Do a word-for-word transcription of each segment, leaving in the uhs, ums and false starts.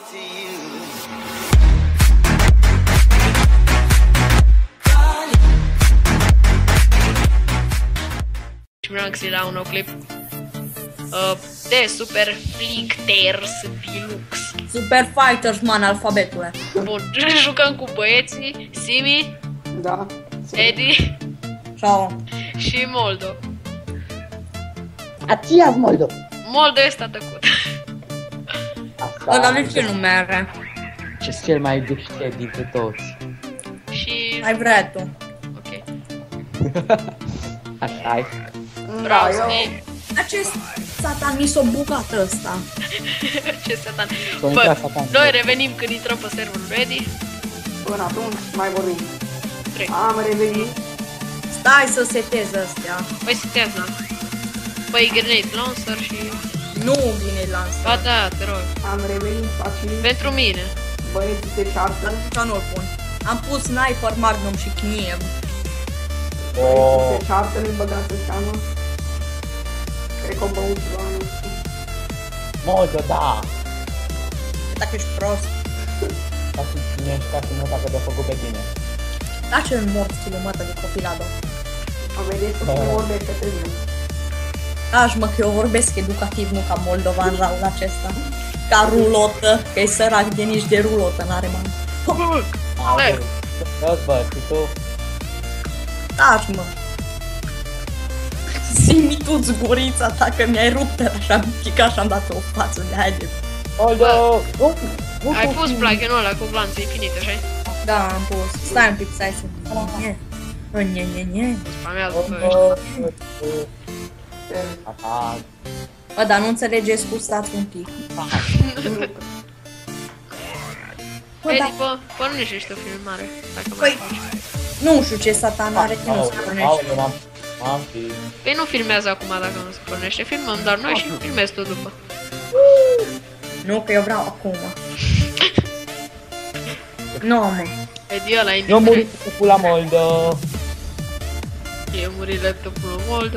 Vreau la un nou clip uh, de Super Flickters Deluxe. Super Fighters, man, alfabetule. Bun, jucăm cu băieții Simi, Da. Edi Ciao. și Moldo. Atia Moldo. Moldo este tăcut. Ăla de ce nu mere? Ce cel mai deștept dintre toți. Și... Ai vrea tu. ok. Așa-i. Vreau Da, să eu... ne... Acest satan mi s-o bucat ăsta. Ce satan. S-a intrat Bă, satan. noi revenim când intrăm pe serverul Edi. Până atunci mai vorbim. trei. Am revenit. Stai să setez astea. Păi setează. Păi Grenade Launcher și... Nu vine lansă. Ba da, te rog. Am revenit facil. Pentru mine. Băieții se ceartă. Așa nu-l pun. Am pus Sniper, Magnum și Kniev. Băieții se ceartă, nu-i băgați în seamă. Cred că o băut ceva, nu știu. Moldo, da. Dacă ești prost. Ca și cine ești, ca și nu dacă te-a făcut pe tine. Lași în mort stilul mătă de copilado. O vedeți că nu vorbesc către mine. Lași mă că eu vorbesc educativ, nu ca moldovan raul acesta. Ca rulotă, că e sărac de nici de rulotă, n-are bani. Hai. Toți bă, și tu. Lași mă. Zi-mi tu-ți gurița ta că mi-ai rupt așa mică și am dat o față de haide. Moldo! Nu, nu, Ai nu, pus nu. pluginul ăla cu glanț infinit, așa-i? Da, am pus. Stai un pic, stai să... Nie. Nie, nie, nie. Spamează pe ăștia. Așa. Bă, dar nu înțelegeți cu stați un pic. Bă, Edi, da, bă, pornește o filmare, dacă mai Păi, faci. nu știu ce satan are că nu se pornește. Aoleu, m-am... M-am fi... Păi nu filmează acum dacă nu se pornește, filmăm doar noi și filmezi tu după. Nu, că eu vreau acum. Nu, mă. Edi ăla Eu am murit indiferent. cu pula Moldo. Eu murit laptopul lui Moldo.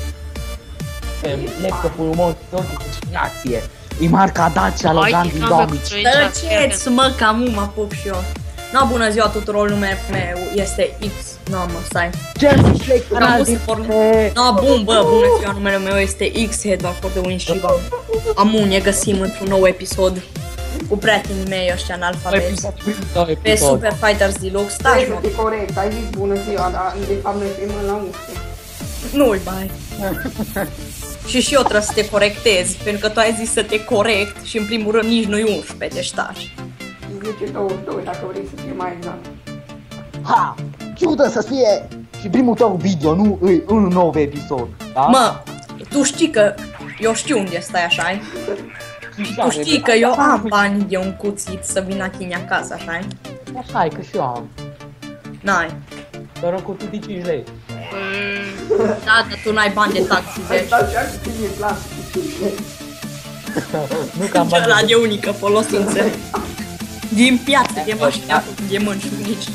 Laptopul Moldo, de destinație. E marca Dacia Logan din două mii cinci. Tăceți, mă, că am mă apuc și eu. No, bună ziua tuturor, numele meu este X. No, mă, stai. Jeremy Slake, Am canal pus din să porne. No, bun, bă, bună ziua, numele meu este X, Headback de Win și Amun, ne găsim într-un nou episod cu prietenii mei ăștia în alfabet. Pe Super Fighters Deluxe, stai, Trebuie mă. să fii corect, ai zis bună ziua, dar de fapt noi filmăm la unsprezece. Nu-i bai. Și și eu trebuie să te corectez, pentru că tu ai zis să te corect și în primul rând nici nu-i unsprezece, deci taci. Zice douăzeci și doi dacă vrei să fie mai exact. Ha! Ciudă să fie și primul tău video, nu îi un nou episod, da? Mă, tu știi că eu știu unde stai, așa-i? Tu știi că eu am bani de un cuțit să vin la tine acasă, așa-i? Așa e, că și eu am. N-ai. Doar o cutie de cinci lei. Da, dar tu n-ai bani de taxi, deci. Dar ce-ar fi mie place cu cinci lei. Nu că am bani. Ăla de unică folosință. Din piață, de mașina de mânșunici.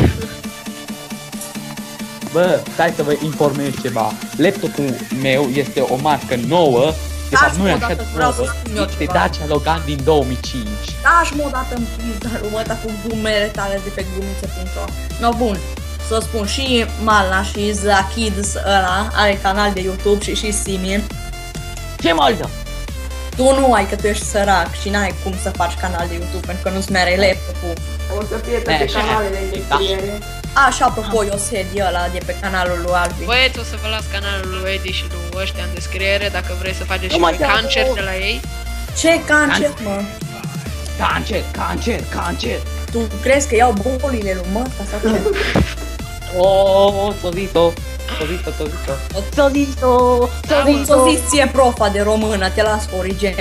Bă, stai să vă informez ceva. Laptopul meu este o marcă nouă. De fapt, nu e așa de vreau să nouă. spun eu Este ceva. Dacia Logan din două mii cinci. Lași-mă odată în pizda lui ăsta cu glumele tale de pe glumițe punct ro. No, bun. Să spun și Malna și Zakids ăla are canal de YouTube și și Simin. Ce Moldo? Tu nu ai, că tu ești sărac și n-ai cum să faci canal de YouTube pentru că nu-ți mere laptopul. O să fie toate Așa. canalele de descriere. Așa, apropo, eu sedi ăla de pe canalul lui Albi. Băieți, o să vă las canalul lui Edi și lui ăștia în descriere dacă vrei să faceți și Nu mă voi dau. cancer de la ei. Ce cancer, mă? Cancer, cancer, cancer. Tu crezi că iau bolile lui măta sau ce? Oh, ți-o zis-o. Ți-o zis-o, ți-o zis-o. Ți-o zis-o, ți-o Am zis-o. să zici ție profa de română, te las cu origine.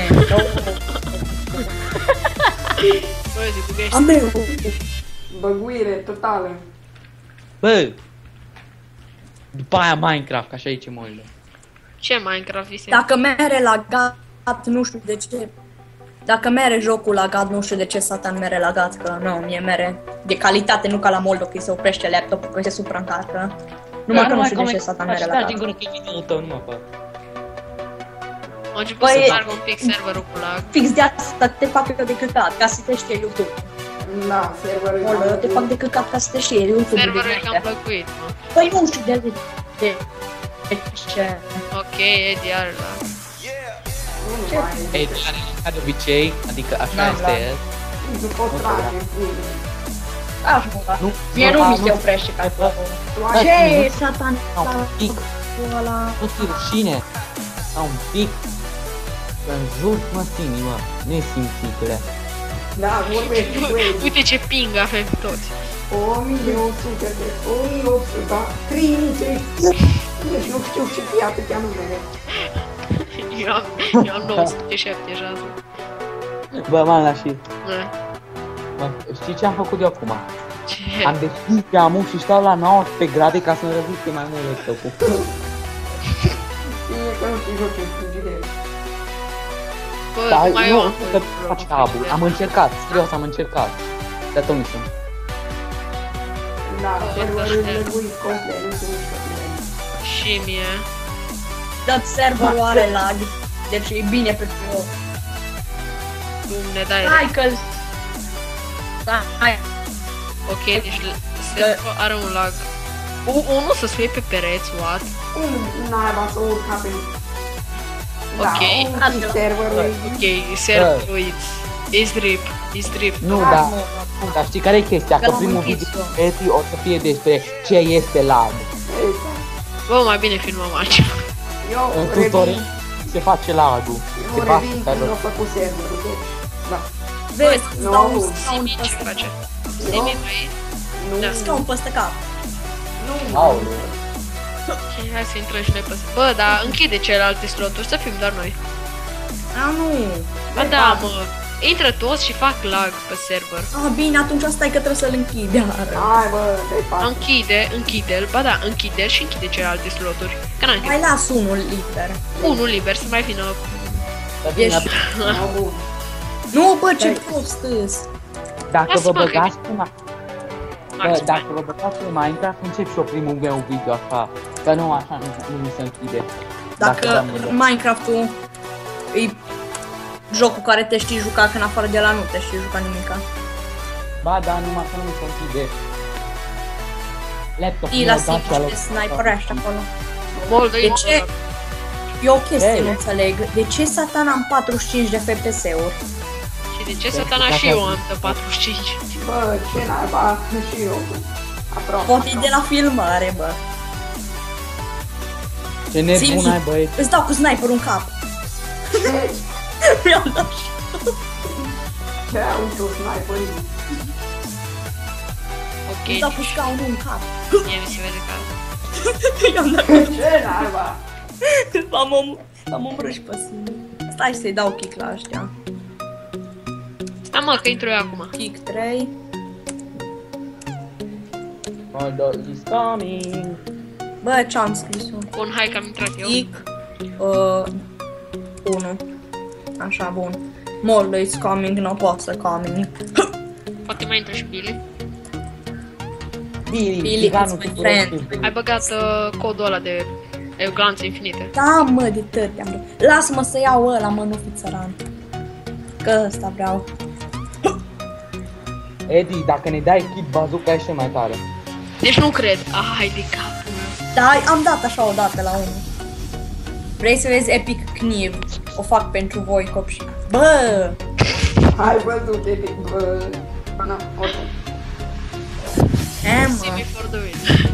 Băieți, bugești. Am meu. Băguire totală. Bă, după aia Minecraft, că așa e ce Moldo. Ce Minecraft vise? Dacă mere la gat, nu știu de ce. Dacă mere jocul la gat, nu știu de ce satan mere la gat, că nu, mie mere de calitate, nu ca la Moldo, că îi se oprește laptopul, că se supraîncarcă. Numai că nu știu de ce satan mere la gat. Stai din gură că e video-ul tău, nu mă fă. Am început Băi, să meargă un pic serverul cu lag. Fix de asta te fac eu de căcat, ca să te știe YouTube. Da, serverul e Olă, cam te fac de căcat ca să te știe YouTube. Serverul e cam plăcuit, mă. Păi nu știu de de de ce. Ok, Edi are lag. Nu mai e. Ei, are ca de obicei, adică așa Da, este da. el. Nu pot trage în pune. Așa, Nu, mie nu a, mi se oprește ca Bă, ce satan Au un pic, ăla. nu ți rușine. Au un pic. În jur, mă, Simi, mă, nesimțitule. Da, vorbește cu ei. Uite ce ping avem toți. o mie opt sute de, o mie opt sute, da, trei mii trei sute. Deci nu știu ce fie atâtea numere. Eu am, eu am nouă sute șaptezeci și șase. Bă, m-am la și... Da. Mă, știi ce am făcut eu acum? Ce? Am deschis geamul și stau la nouăsprezece grade ca să-mi reziste mai mult laptopul. Bine că nu știi joci în frigidere. Bă, Dar mai nu, eu am nu că faci cabul. Am încercat, serios, am încercat. Dar tot nu sunt. Da, serverul e leguit complet, nu știu nici pe Și mie. Dat serverul are lag. Deci e bine pentru eu. Nu ne dai. Hai că Da, hai. Ok, deci serverul are un lag. U- unul să fie pe pereți, what? Cum naiba să urca pe... Ok. Da, un serverul Ok, serverul it's, it's drip, it's drip. Nu, Da, dar, nu, nu, dar știi care e chestia? Că Că l-am primul închis video eu. Eti o să fie despre ce este lag. Bă, mai bine filmăm altceva. Eu În revin, tutorial se face lagul. Se eu face revin pe când a făcut serverul, deci... Da. Vezi, îți Nu, dau un scaun Simi pe ce ăsta. face? Simi mai... Nu, Da. Scaun pe ăsta cap. nu, Aoleu. Ok, hai să intrăm și noi pe... Bă, dar închide celelalte sloturi, să fim doar noi. A, nu. Ba da, mă. Intră toți și fac lag pe server. Ah, bine, atunci stai că trebuie să-l închid iară. Hai bă, te-ai fac. Închide, închide-l, ba da, închide-l și închide celelalte sloturi. Că n-am Mai las unul liber. unul liber să mai vină. Ești... No, bun. Nu, bă, ce prost îs. Dacă Lasă, vă mă, că- băgați pe Ma- Bă, Max, dacă vă băgați pe Minecraft, încep și eu primul meu video așa. Că nu, așa nu, nu mi se închide. Dacă dăm bine. Minecraft-ul e jocul care te știi juca, când afară de la nu te știi juca nimica. Ba, da, numai că nu mi se închide. Laptopul Ii meu, la da, simplu alo. și sniperești acolo. Mol, De ce? E o chestie, Ei. nu înțeleg. De ce satana am patruzeci și cinci de F P S-uri? Și de ce satana și eu am de patruzeci și cinci? Bă, ce naiba, și eu. Aproape. Poate e de la filmare, bă. Ce nebun Zi-mi. ai, băieți. Îți dau cu sniperul în cap. Mi-am dat și Ce au și o sniper. Ok, îți dau cu scaunul în cap. mie mi se vede ca... I-am dat Ce naiba? M-am om... am omorât și pe sine. Stai să-i dau kick la ăștia. Stai mă, că intru eu acum. Kick trei. Murder is coming. Bă, ce-am scris eu? Bun, hai că am intrat eu. Kick uh, unu. Așa, bun. Moldo is coming, no posso coming. Poate mai intră și Billy. Billy, Billy, țiganul it's my cu friend. roșii. Ai băgat uh, codul ăla de e, glanțe infinite. Da, mă, de tăti am vrut. Lasă-mă să iau ăla, mă, nu fi țăran. Că ăsta vreau. Eddie, dacă ne dai kit bazooka ești mai tare. Deci nu cred. Ah, hai de capul meu. Da, am dat așa o dată la unul. Vrei să vezi Epic Kniv? O fac pentru voi, copii. Bă! Hai bă, du-te, bă. Na, oricum. E, mă. Simi for the win.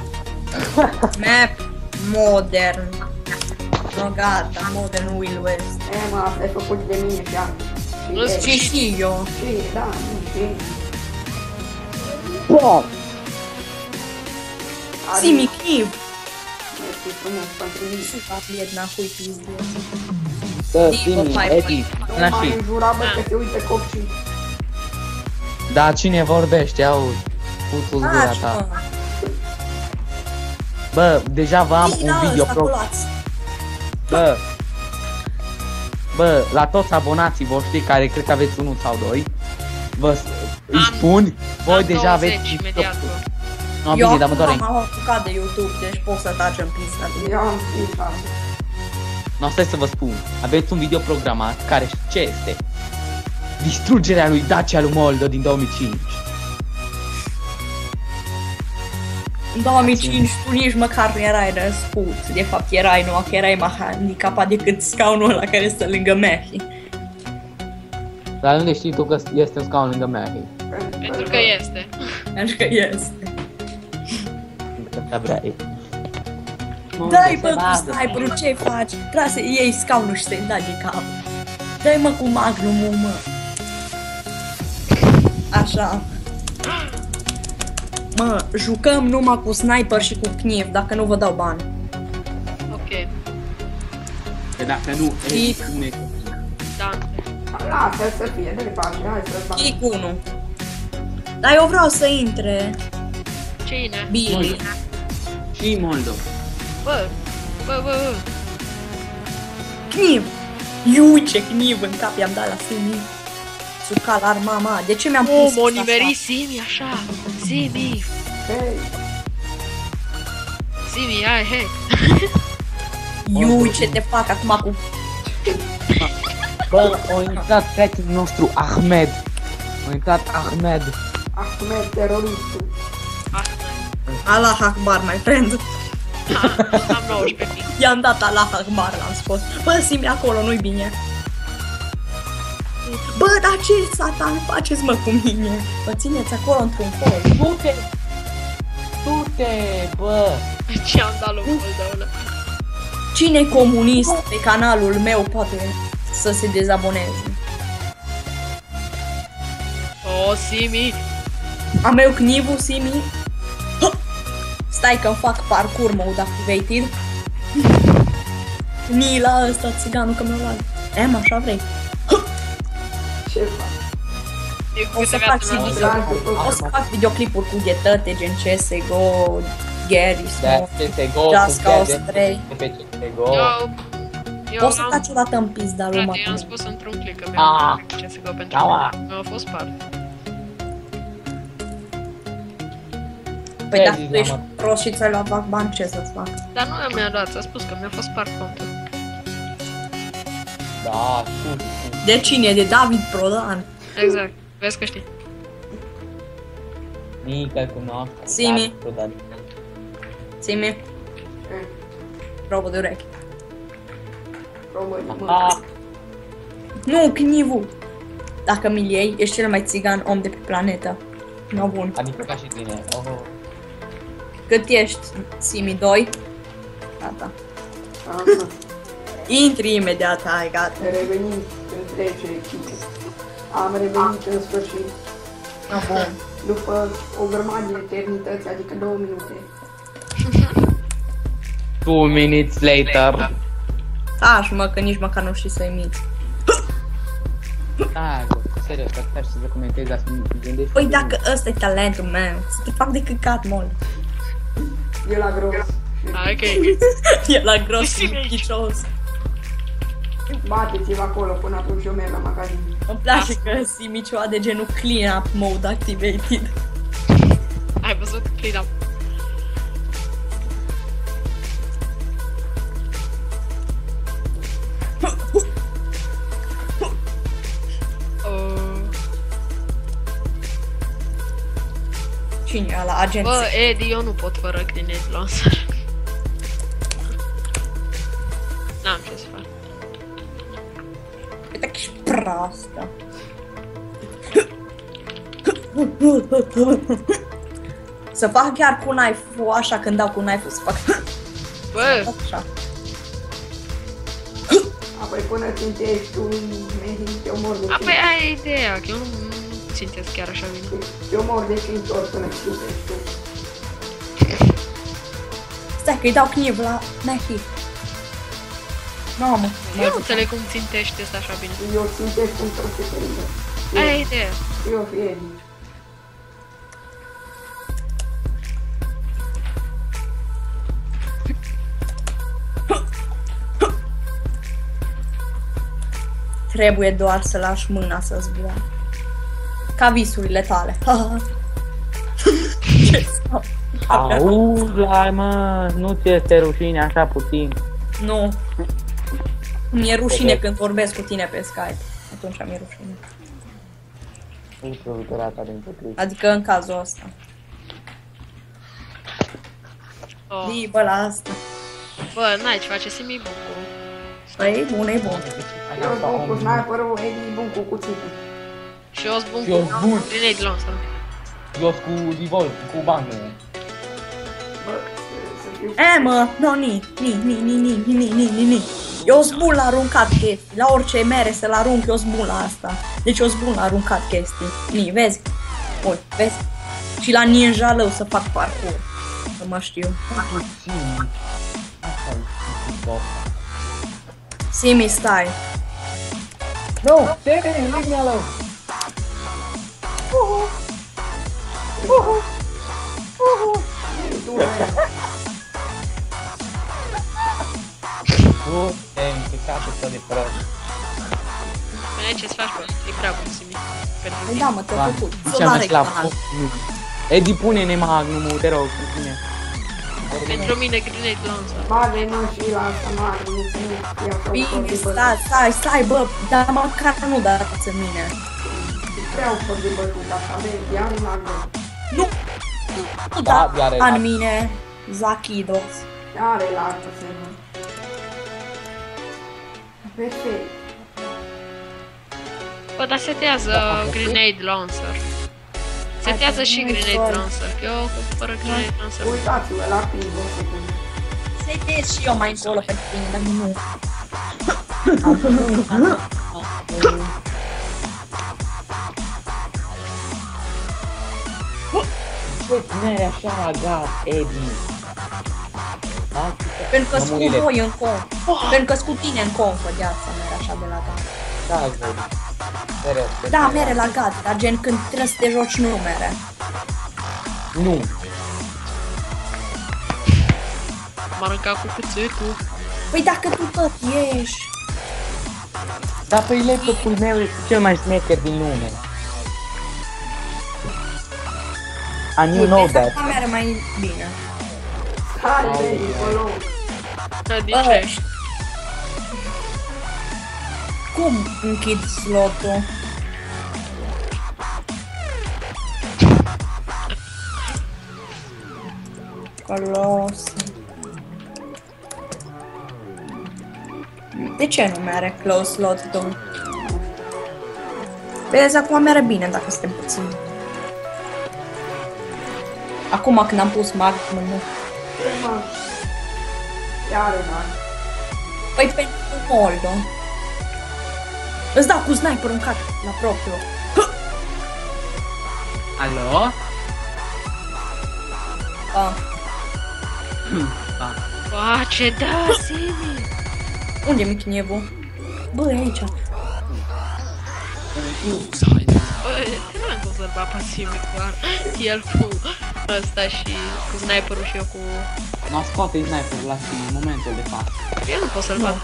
Map modern. No, gata, modern Will West. E, mă, asta e făcut de mine și am. Nu Și, Ce și eu? și, da, și. Bă! Simi Kniv. Este frumos pentru mine. Suca, blied, nahui, pizdu. Să, Digo, Simi, hai, Eddie, Nu na mai și. înjura, bă, că se uită copii. Da, cine vorbește, auzi? Putul gura Taci, ta. mă. Bă, deja vă am Zi un la video ăsta, pro... colați. Bă, bă, la toți abonații voștri care cred că aveți unul sau doi, vă îi Am- spun, voi Am deja douăzeci aveți... imediat, bă. No, Eu bine, dar mă acum doare. m-am apucat de YouTube, deci pot să taci în pista. Eu am scris asta. No, stai să vă spun. Aveți un video programat care ce este? Distrugerea lui Dacia lui Moldo din două mii cinci. În două mii cinci tu nici măcar nu erai născut. De fapt erai, numai că erai mai handicapat decât scaunul ăla care stă lângă Mehi. Dar unde știi tu că este un scaun lângă Mehi? Pentru că este. Pentru că este. Că te vrei. Dai bă cu sniperul, ce faci? Trebuie să iei scaunul și să-i dai de cap. Dai mă cu magnumul, mă. Așa. Mă, jucăm numai cu sniper și cu kniv, dacă nu vă dau bani. Ok. Că dacă nu, Kick. Dante. Lasă să fie, dă-i pace, hai să-ți bag. Kick unu. Dar eu vreau să intre Cine? Billy. Și Moldo. Bă, bă, bă, bă. Kniv! Iu, ce kniv în cap i-am dat la Simi. Suca la mama, de ce mi-am pus Oh, m-a așa? nimerit Simi așa. Simi. Hei, Simi, hai, hei. Iu, ce te fac acum cu... Bă, a intrat prietenul nostru Ahmed. A intrat Ahmed. Ahmed, teroristul. Allah Akbar, my friend. Am nouăsprezece pic. I-am dat Allah Akbar, l-am spus. Bă, Simi, acolo, nu-i bine. Bă, dar ce satan faceți, mă, cu mine? Mă țineți acolo într-un fel. Du-te! Du-te, bă! Ce am dat lui Moldo ăla? Cine comunist pe canalul meu poate să se dezaboneze? Oh, Simi. Am eu knivul, Simi? Hă! Stai că-mi fac parkour mode activated. Nila ăsta, țiganul, că mi-a luat. Em, așa vrei? Ce fac? E cu O câte să viață fac mi-a video, dus. o să fac videoclipuri cu ghetăte, gen C S G O, Gary, De Smoke, C S G O, Just cu Cause de- trei. de pe C S G O. Eu... Eu O să am... taci odată în pizda lui Frate, eu am mă. spus într-un click că Ah. mi-am ce să go pentru Aua. că mi-a fost spart. Păi Ce dacă zici, tu ești mă? prost și ți-ai luat vac bani, ce să-ți fac? Dar nu mi-a dat, ți-a spus că mi-a fost spart contul. Da, știu, știu. De cine? De David Prodan. Exact, vezi că știi. Mică cunoaște. Simi. Da, Ține Eh, probă de urechi. români, mă. Ah, Nu, knivul. Dacă mi-l iei, ești cel mai țigan om de pe planetă. No, bun. adică ca și tine. Oh. Cât ești, Simi? doi? Gata. Aha. Intri imediat, hai, gata. Revenim în trece echipe. Am revenit în sfârșit. No, bun. După o grămadă de eternități, adică două minute. Two minutes later. Taci, mă, că nici măcar nu știi să imiți. Da, serios, că stai să comentezi, dar să nu te gândești. Păi dacă ăsta e talentul meu, să te fac de căcat, mol. E la gros. Hai că E la gros Simi și aici. chicios. Bateți-vă acolo, până atunci eu merg la magazin. Îmi place că Simi ceva de genul clean up mode activated. ai văzut? Clean up. Oh. Cine e ăla? Agent? Bă, Eddie, eu nu pot fără grenade launcher. N-am ce să fac. Uite că ești proastă. Să fac chiar cu knife-ul așa, când dau cu knife-ul să fac Bă, așa. Apoi până țintești un medic, te omor de apoi cinci. aia e ideea, că eu nu, nu țintesc chiar așa bine. Te omor de cinci ori până țintești tu. Stai că-i dau kniv la Mehi. Mamă. Eu nu înțeleg cum țintești asta așa bine. Eu țintesc într-o secundă. Aia e ideea. Eu fi Edi. Trebuie doar să lași mâna să zboare. Ca visurile tale. Ce sau? Auzi, la mă, nu ți este rușine așa puțin. Nu. Mi-e rușine okay. când vorbesc cu tine pe Skype. Atunci mi-e rușine. Adică în cazul ăsta. Oh. Dii, bă, la asta. Bă, n-ai ce face, Simi bun cu... Bă, e bun, e bun. Eu sunt bun cu sniperul, Eddie e bun cu cuțitul. Și eu sunt bun Și eu cu... bun. Grenade launcher. Eu cu revolt, cu banul. Bă, să fiu... E, mă, no, ni, ni, ni, ni, ni, ni, ni, ni, ni, ni. Eu sunt bun la aruncat chestii. La orice mere să-l arunc, eu sunt bun la asta. Deci eu sunt bun la aruncat chestii. Ni, vezi? Ui, vezi? Și la ninja lău să fac parkour. Să mă știu. Simi, stai. Nu, termin, leave me alone. Uhu. Uhu. Uhu. Tu te-ai implicat să de prost. Bine, ce-ți faci, bă? E prea bun, Simi. Pentru Păi tine. da, mă, te-a făcut. Ce am la foc? Edi, pune-ne magnumul, te rog, cu tine. Pentru mine, grenade launcher. Bage, mă, și la asta, mare, mulțumim. Bine, stai, stai, stai, bă, dar măcar nu dați în mine. Prea ușor de bătut, așa, vezi, ia în magă. Nu! Nu Da, da, are în la- mine, Zachidos. Are largă, se mă. Perfect. Bă, dar setează grenade launcher. Setează și grenade launcher, că eu fără grenade launcher. Uitați-vă la ping, o secundă. Setez și eu mai încolo pentru tine, dar nu. Băi, n-ai așa lagat, Edi. Da? Pentru că-s cu Lămurile. voi în conf. Pentru că-s cu tine în confă, de asta mere așa de la gat. Da, Edi. Serios. Da, mere la gat, dar gen când trebuie să te joci nu mere. Nu. M-a aruncat cu cuțitul. Păi dacă tu tot ești. Dar pe laptopul meu este cel mai smecher din lume. And you know that. Asta mere mai bine. Hai, vezi, acolo. Da, de Bă, ce? cum închid slotul? Colos. De ce nu mere close slot-ul? Vezi, acum mere bine dacă suntem puțini. Acum când am pus magnumul. Ce, mă? Ia are largă. Păi pentru Moldo. Îți dau cu sniper în cap la propriu. Alo? Ah. Da. Bă, ce da, Simi! Unde e Michnievu? Bă, e aici. Bă, te n-am cum să-l bat pe Simi cu el cu ăsta și cu sniperul și eu cu... Nu scoate sniperul la Simi în momentul de față. Eu nu pot să-l bat.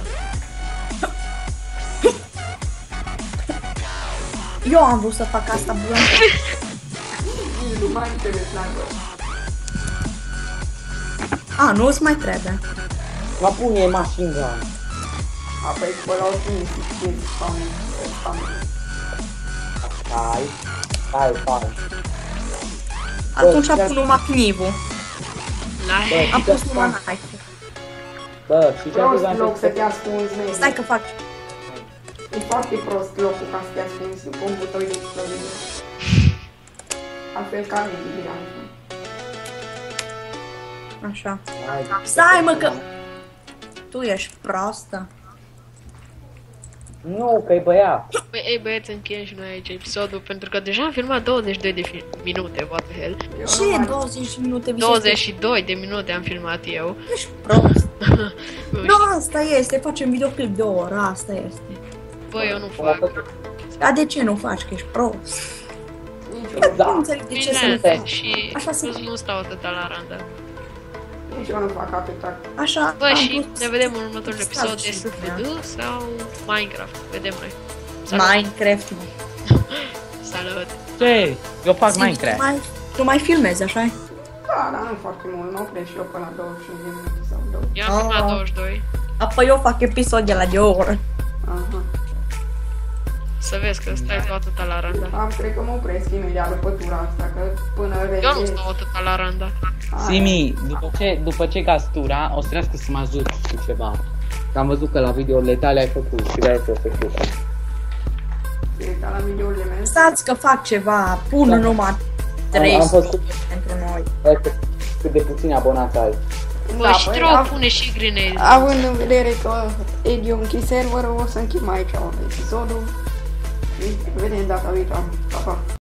Eu am vrut să fac asta blancă. Nu mai înțeles largă. A, nu îți mai trebuie. La pune machine gun. Apoi pe la o zi, suficient, spam, spam. Stai. Stai, stai. Atunci Bă, pun numai knivul. Lai. Am pus numai knife. Bă, și ce Prost am loc să te ascunzi, vezi. Stai că fac. E foarte prost locul ca să te ascunzi cu un butoi de explozie. Altfel ca mine, Așa. Hai. Stai mă că... Tu ești proastă. Nu, că-i băiat. Băi, ei băieți, încheiem și noi aici episodul, pentru că deja am filmat douăzeci și doi de fi- minute, what the hell. Ce douăzeci de minute? douăzeci și doi de minute am filmat eu. Ești prost. Nu Nu, știu. asta este. Facem videoclip de o oră. Asta este. Bă, eu nu fac. Dar de ce nu faci? Că ești prost. Da. Nu înțeleg de ce să nu Bine, faci. și Așa se- nu, nu stau atâta la randă. Nici eu nu fac atâta. Așa. Bă, am și vrut ne vedem în următorul să episod fac de și S F mea. D sau Minecraft. Vedem noi. Salut! Minecraft, mă. Salut! Ce? Eu fac Zi, Minecraft. Tu mai, tu mai filmezi, așa? Da, dar nu foarte mult, nu opresc și eu până la douăzeci și cinci de minute sau două. Eu am filmat Ah. douăzeci și doi. Apoi eu fac episod de la de o oră. Aha. Să vezi că stai tu atâta la randa. Am, cred că mă opresc imediat după tura asta, că până Eu nu rege... stau atâta la randa. Simi, după ce, după ce gastura, o să trească să mă ajut cu ceva. Că am văzut că la videourile tale ai făcut și de-aia o să fiu. E ca la videourile mele. Stați că fac ceva, pun Da. numai trei Am, am văzut pentru noi. cât de puțini abonați ai. Bă, Da, și băi, trebuie av- pune și grenade. Având în vedere că Edio închis serverul, o să închid mai aici episodul. Ne vedem data viitoare. Pa, pa.